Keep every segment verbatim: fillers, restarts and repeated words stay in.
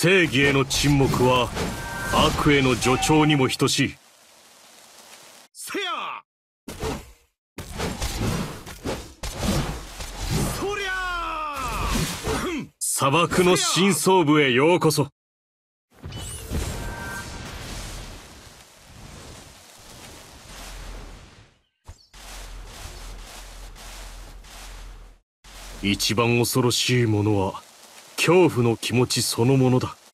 正義への沈黙は悪への助長にも等しい。 せやそりゃー砂漠の深層部へようこそ。一番恐ろしいものは恐怖の気持ちそのものだ。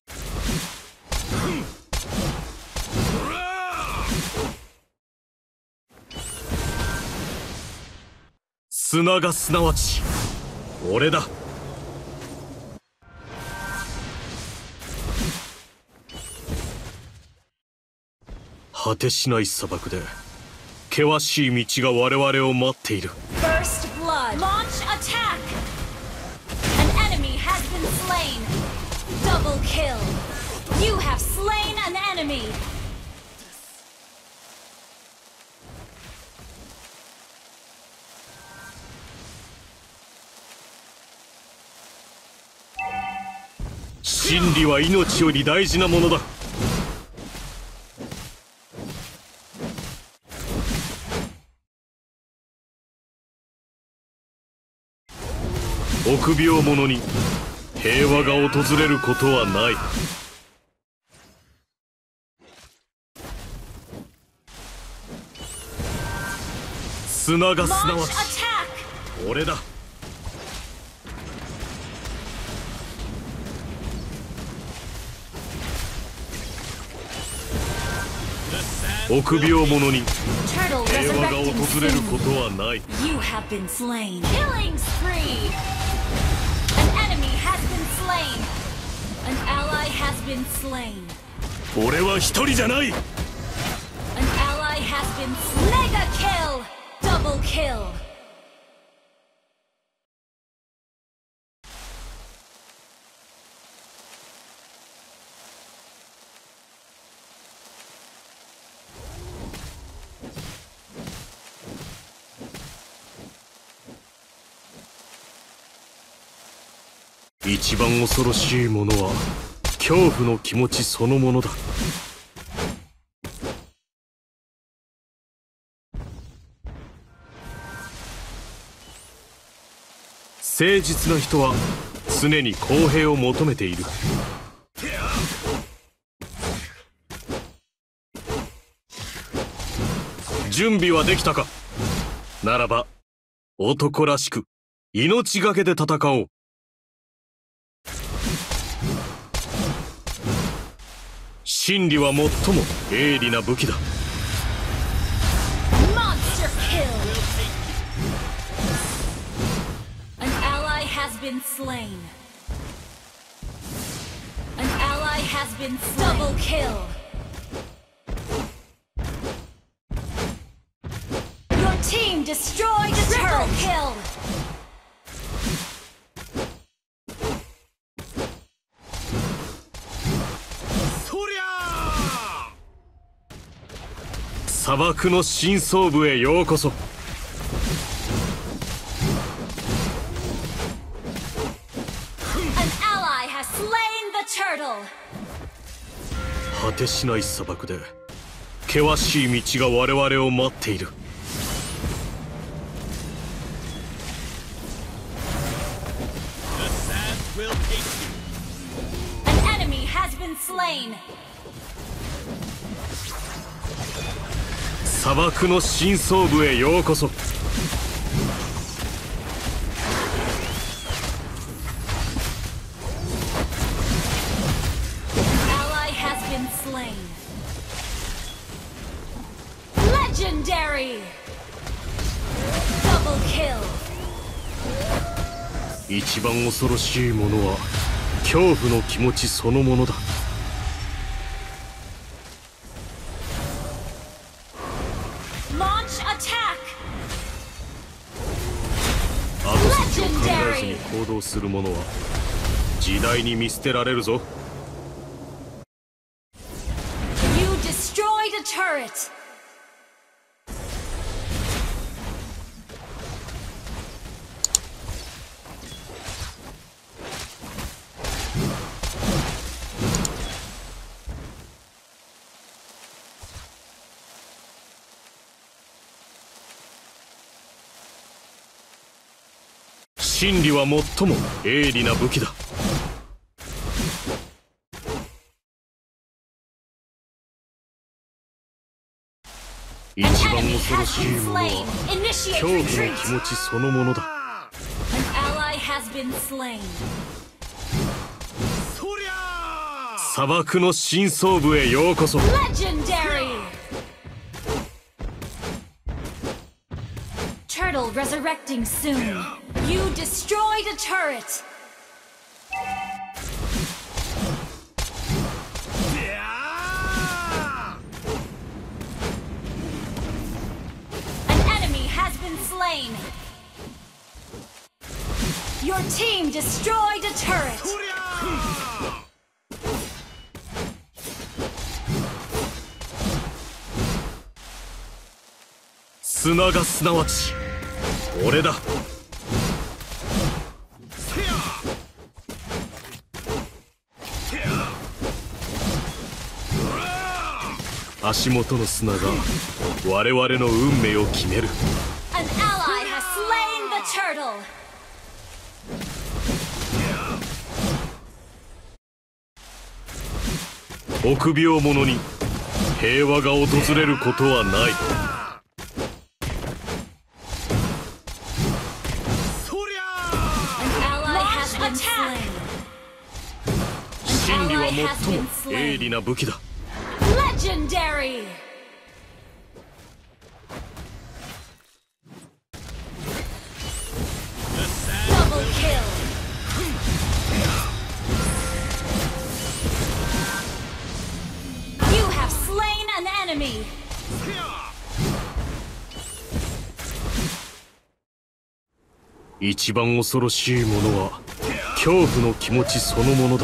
砂がすなわち俺だ。果てしない砂漠で険しい道が我々を待っている。 First blood. Launch attack. An enemy has been slain. Double kill. You have slain an enemy. 真理は命より大事なものだ。臆病者に平和が訪れることはない。砂がすなわち俺だ。臆病者に平和が訪れることはない。 You have been slain. Killing spree. An enemy has been slain. An ally has been slain. 俺は一人じゃない。 An ally has been mega kill. Double kill. 一番恐ろしいものは恐怖の気持ちそのものだ。誠実な人は常に公平を求めている。準備はできたか。ならば男らしく命がけで戦おう。真理は最も鋭利な武器だ。 Monster kill. An ally has been slain. An ally has been slain. Double kill. Your team destroyed a turret. Triple kill. 砂漠の深層部へようこそ。 An ally has slain the turtle. 果てしない砂漠で険しい道が我々を待っている。 An enemy has been slain. 砂漠の深層部へようこそ。 Ally has been slain. Legendary. Double kill. 一番恐ろしいものは恐怖の気持ちそのものだ。 Launch attack. 後先を考えずに行動する者は時代に見捨てられるぞ。 You destroyed a turret. 真理は最も鋭利な武器だ。一番恐ろしいものは恐怖の気持ちそのものだ。砂漠の深層部へようこそ。 Turtle resurrecting soon. You destroyed a turret. An enemy has been slain. Your team destroyed a turret. Sunaがすなわち俺だ。足元の砂が我々の運命を決める。 An ally has slain the turtle. 臆病者に平和が訪れることはない。真理は最も鋭利な武器だ。 Legendary! Double kill! You have slain an enemy! 一番恐ろしいものは恐怖の気持ちそのものだ。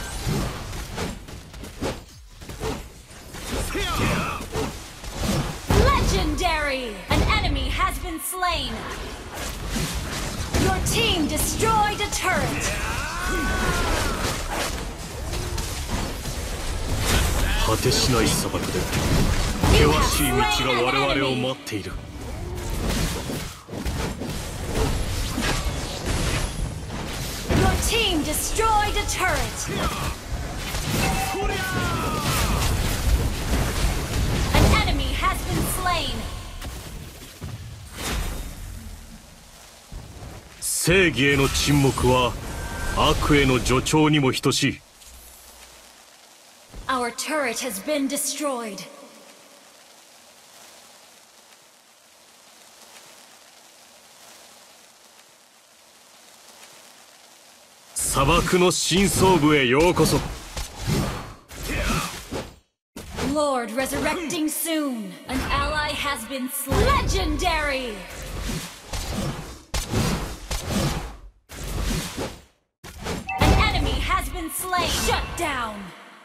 Legendary! An enemy has been slain. Your team destroyed a turret. 果てしない砂漠で険しい道が我々を待っている。 Your team destroyed a turret. An enemy has been slain. 正義への沈黙は悪への助長にも等しい。 Our turret has been destroyed. 砂漠の深層部へようこそ。 Lord resurrecting soon. An ally has been slain. Legendary! An enemy has been slain. Shut down.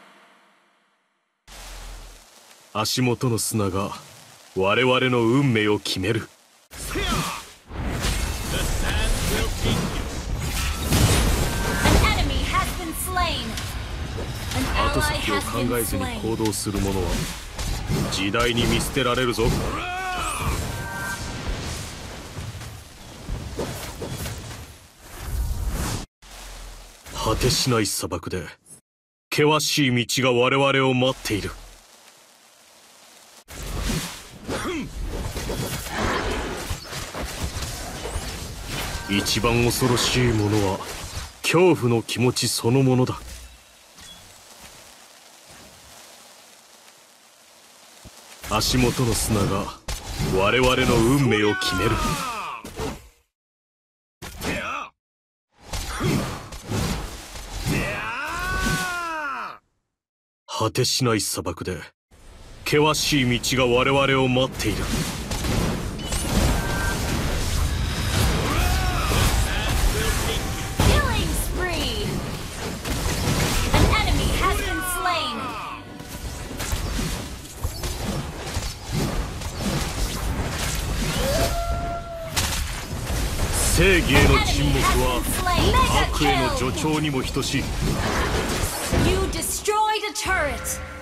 足元の砂が我々の運命を決める。後先を考えずに行動する者は時代に見捨てられるぞ。果てしない砂漠で険しい道が我々を待っている。一番恐ろしいものは恐怖の気持ちそのものだ。足元の砂が我々の運命を決める。果てしない砂漠で険しい道が我々を待っている。正義への沈黙は悪への助長にも等しい。 You destroyed a turret.